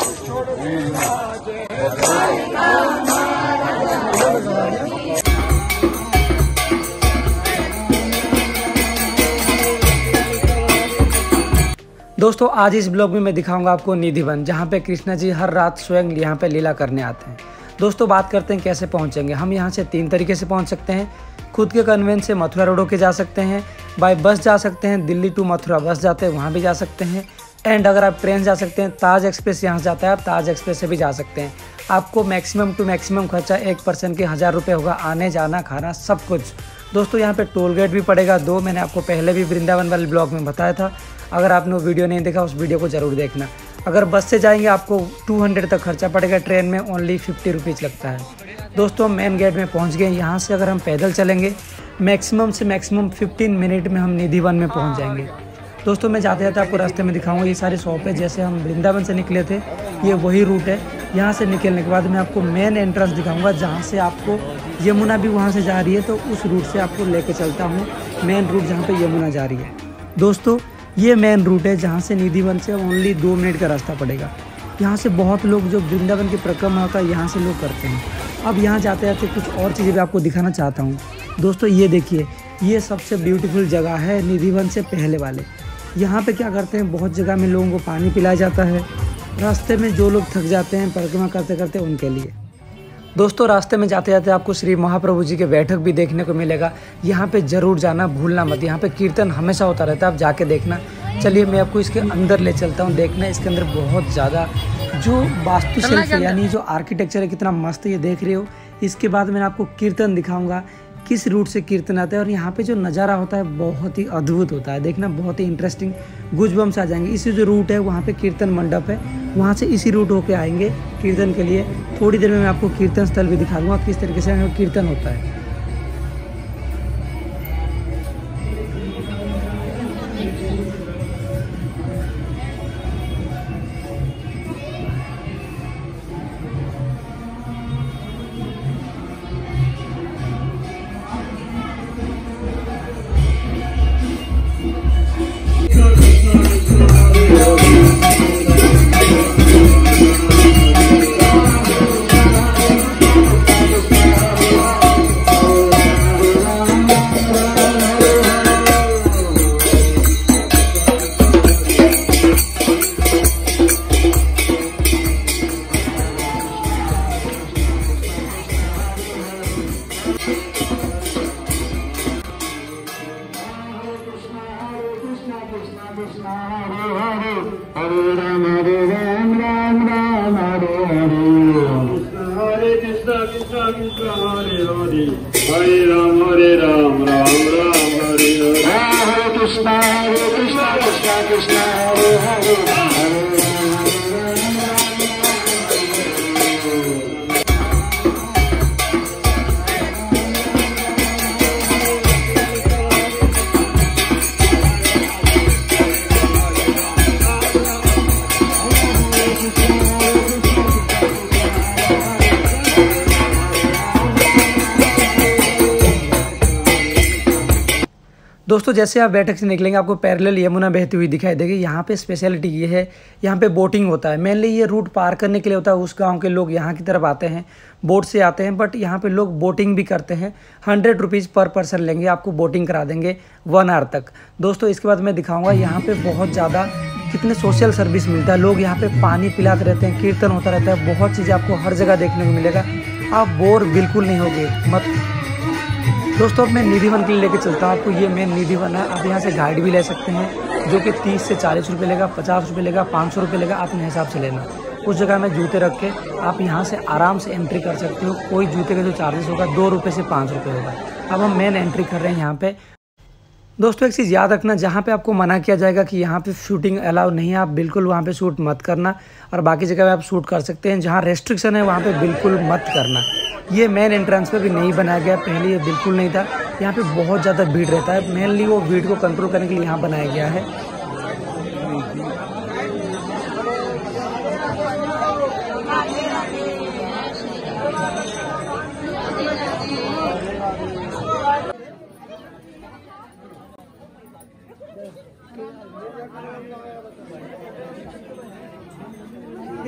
दोस्तों आज इस ब्लॉग में मैं दिखाऊंगा आपको निधि वन, जहाँ पे कृष्णा जी हर रात स्वयं यहाँ पे लीला करने आते हैं। दोस्तों बात करते हैं कैसे पहुँचेंगे। हम यहाँ से 3 तरीके से पहुँच सकते हैं। खुद के कन्वेंस से मथुरा रोड होके जा सकते हैं, बाय बस जा सकते हैं, दिल्ली टू मथुरा बस जाते हैं वहाँ भी जा सकते हैं, एंड अगर आप ट्रेन जा सकते हैं ताज एक्सप्रेस यहाँ से जाता है, आप ताज एक्सप्रेस से भी जा सकते हैं। आपको मैक्सिमम टू मैक्सिमम खर्चा एक पर्सन के 1000 रुपये होगा, आने जाना खाना सब कुछ। दोस्तों यहाँ पे टोल गेट भी पड़ेगा 2, मैंने आपको पहले भी वृंदावन वाले ब्लॉग में बताया था। अगर आपने वो वीडियो नहीं देखा उस वीडियो को ज़रूर देखना। अगर बस से जाएंगे आपको 200 तक खर्चा पड़ेगा, ट्रेन में ओनली 50 रुपीज़ लगता है। दोस्तों मेन गेट में पहुंच गए। यहाँ से अगर हम पैदल चलेंगे मैक्सिमम से मैक्सिमम 15 मिनट में हम निधि वन में पहुंच जाएंगे। दोस्तों मैं जाते जाते आपको रास्ते में दिखाऊंगा ये सारी शॉप है। जैसे हम वृंदावन से निकले थे ये वही रूट है। यहाँ से निकलने के बाद मैं आपको मेन एंट्रेंस दिखाऊंगा, जहाँ से आपको यमुना भी वहाँ से जा रही है, तो उस रूट से आपको लेके चलता हूँ मेन रूट जहाँ पे यमुना जा रही है। दोस्तों ये मेन रूट है जहाँ से निधि वन से ओनली 2 मिनट का रास्ता पड़ेगा। यहाँ से बहुत लोग जो वृंदावन की परिक्रमा होता है यहाँ से लोग करते हैं। अब यहाँ जाते जाते कुछ और चीज़ें भी आपको दिखाना चाहता हूँ। दोस्तों ये देखिए, ये सबसे ब्यूटीफुल जगह है निधि वन से पहले वाले। यहाँ पे क्या करते हैं, बहुत जगह में लोगों को पानी पिलाया जाता है रास्ते में, जो लोग थक जाते हैं परिक्रमा करते करते उनके लिए। दोस्तों रास्ते में जाते जाते आपको श्री महाप्रभु जी के बैठक भी देखने को मिलेगा। यहाँ पे जरूर जाना भूलना मत, यहाँ पे कीर्तन हमेशा होता रहता है, आप जाके देखना। चलिए मैं आपको इसके अंदर ले चलता हूँ। देखना इसके अंदर बहुत ज़्यादा जो वास्तुशिल्प यानी जो आर्किटेक्चर है कितना मस्त ये देख रहे हो। इसके बाद मैं आपको कीर्तन दिखाऊंगा, किस रूट से कीर्तन आता है, और यहाँ पे जो नज़ारा होता है बहुत ही अद्भुत होता है। देखना बहुत ही इंटरेस्टिंग, गूज़बम्स आ जाएंगे। इसी जो रूट है वहाँ पे कीर्तन मंडप है, वहाँ से इसी रूट होके आएंगे कीर्तन के लिए। थोड़ी देर में मैं आपको कीर्तन स्थल भी दिखा दूँगा किस तरीके से यहाँ कीर्तन होता है। Hare Ram Ram Ram Hare Hare Hare Krishna Krishna Krishna Hare Hare Hare Ram Ram Ram Hare Hare Hare Krishna Krishna Krishna Hare Hare दोस्तों जैसे आप बैठक से निकलेंगे आपको पैरेलल यमुना बहती हुई दिखाई देगी। यहाँ पे स्पेशलिटी ये है, यहाँ पे बोटिंग होता है। मेनली ये रूट पार करने के लिए होता है। उस गांव के लोग यहाँ की तरफ आते हैं, बोट से आते हैं, बट यहाँ पे लोग बोटिंग भी करते हैं। 100 रुपीज़ पर पर्सन लेंगे, आपको बोटिंग करा देंगे 1 आवर तक। दोस्तों इसके बाद मैं दिखाऊँगा यहाँ पर बहुत ज़्यादा कितने सोशल सर्विस मिलता है। लोग यहाँ पर पानी पिलाते रहते हैं, कीर्तन होता रहता है, बहुत चीज़ें आपको हर जगह देखने को मिलेगा। आप बोर बिल्कुल नहीं होगे मत। दोस्तों अब मैं निधि वन के लिए लेके चलता हूँ आपको। ये मेन निधि वन है। आप यहाँ से गाइड भी ले सकते हैं जो कि 30 से 40 रुपये लेगा, 50 रुपये लेगा, 500 रुपये लेगा, अपने हिसाब से लेना। उस जगह में जूते रख के आप यहाँ से आराम से एंट्री कर सकते हो। कोई जूते का जो चार्जेस होगा 2 रुपये से 5 रुपये होगा। अब हम मेन एंट्री कर रहे हैं यहाँ पे। दोस्तों एक चीज़ याद रखना, जहाँ पे आपको मना किया जाएगा कि यहाँ पे शूटिंग अलाउ नहीं है, आप बिल्कुल वहाँ पे शूट मत करना। और बाकी जगह पे आप शूट कर सकते हैं। जहाँ रेस्ट्रिक्शन है वहाँ पे बिल्कुल मत करना। ये मेन एंट्रेंस पे भी नहीं बनाया गया, पहले ये बिल्कुल नहीं था। यहाँ पे बहुत ज़्यादा भीड़ रहता है, मेनली वो भीड़ को कंट्रोल करने के लिए यहाँ बनाया गया है।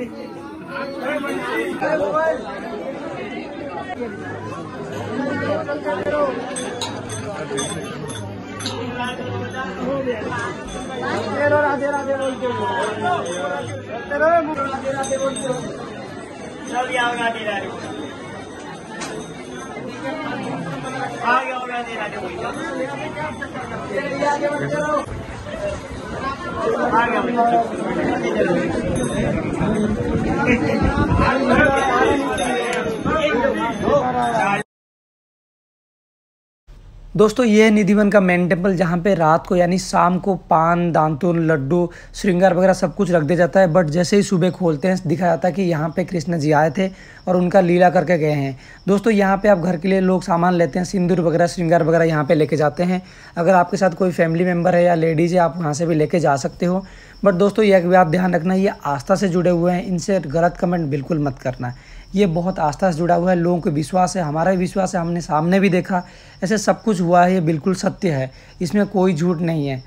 दोस्तों ये है निधिवन का मेन टेम्पल, जहाँ पे रात को यानी शाम को पान, दांतुन, लड्डू, श्रृंगार वगैरह सब कुछ रख दिया जाता है। बट जैसे ही सुबह खोलते हैं दिखाया जाता है कि यहाँ पे कृष्ण जी आए थे और उनका लीला करके गए हैं। दोस्तों यहाँ पे आप घर के लिए लोग सामान लेते हैं, सिंदूर वगैरह, श्रृंगार वगैरह यहाँ पे लेके जाते हैं। अगर आपके साथ कोई फैमिली मेम्बर है या लेडीज़ है, आप वहाँ से भी लेके जा सकते हो। बट दोस्तों ये बात ध्यान रखना, ये आस्था से जुड़े हुए हैं, इनसे गलत कमेंट बिल्कुल मत करना। ये बहुत आस्था से जुड़ा हुआ है, लोगों को विश्वास है, हमारा भी विश्वास है, हमने सामने भी देखा, ऐसे सब कुछ हुआ है, ये बिल्कुल सत्य है, इसमें कोई झूठ नहीं है।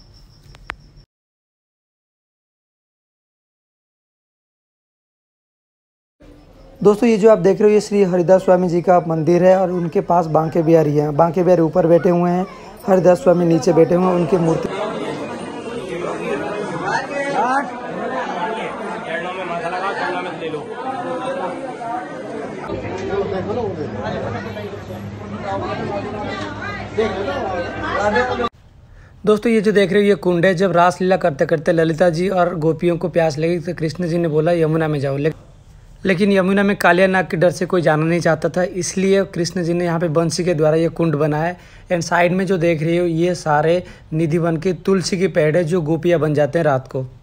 दोस्तों ये जो आप देख रहे हो ये श्री हरिदास स्वामी जी का मंदिर है और उनके पास बांके बिहारी हैं। बांके बिहारी ऊपर बैठे हुए हैं, हरिदास स्वामी नीचे बैठे हुए हैं, उनकी मूर्ति। दोस्तों ये जो देख रहे हो ये कुंड है। जब रासलीला करते करते ललिता जी और गोपियों को प्यास लगी तो कृष्ण जी ने बोला यमुना में जाओ, लेकिन यमुना में कालिया नाग के डर से कोई जाना नहीं चाहता था, इसलिए कृष्ण जी ने यहाँ पे बंसी के द्वारा ये कुंड बनाया। एंड साइड में जो देख रहे हो ये सारे निधिवन के तुलसी के पेड़ है जो गोपियाँ बन जाते हैं रात को।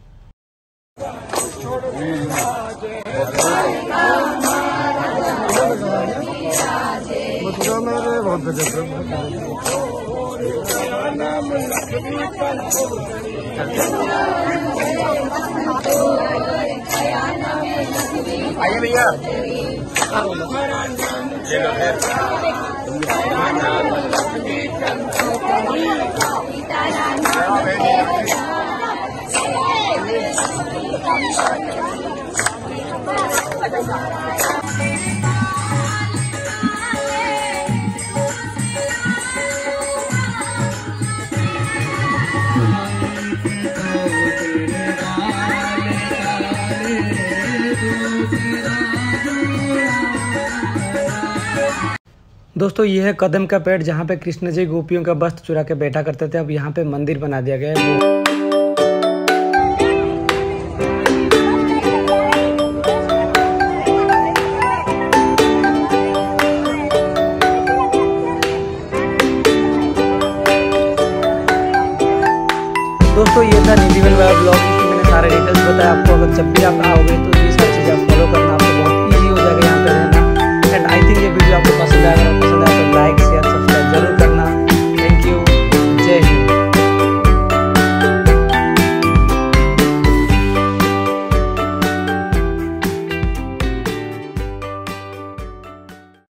आइए भैया, दोस्तों ये है कदम का पेड़, जहाँ पे कृष्ण जी गोपियों का वस्त्र चुरा के बैठा करते थे। अब यहाँ पे मंदिर बना दिया गया है। दोस्तों ये था निधिवन वाला ब्लॉग, इसमें मैंने सारे डिटेल्स बताया आपको। अगर जब भी आप आओगे तो ये सारी चीज़ें आप फॉलो करना।